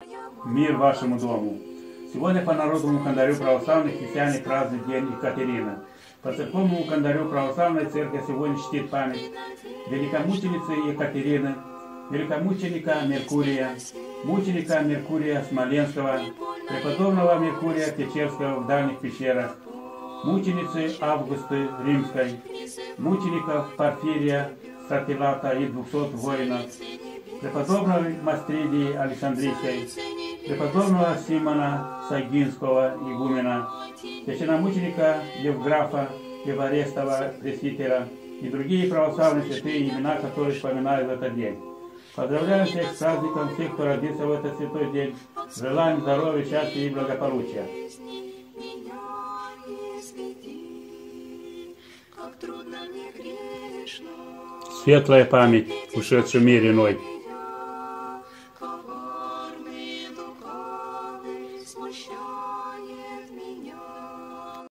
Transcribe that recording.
Мир вашему дому. Сегодня по народному календарю православных христиане празднуют День Екатерины. По церковному календарю православной церкви сегодня чтит память великомученицы Екатерины, великомученика Меркурия, мученика Меркурия Смоленского, преподобного Меркурия Печерского в дальних пещерах, мученицы Августы Римской, мучеников Порфирия Стратилата и 200 воинов, преподобного Мастридии Александрийской, преподобного Симона Сагинского игумена, священномученика Евграфа Еварестова пресвитера и другие православные святые, имена которых вспоминают в этот день. Поздравляем всех с праздником, всех, кто родился в этот святой день. Желаем здоровья, счастья и благополучия. Светлая память ушедший в мир иной. Коварный, лукавый, смущай.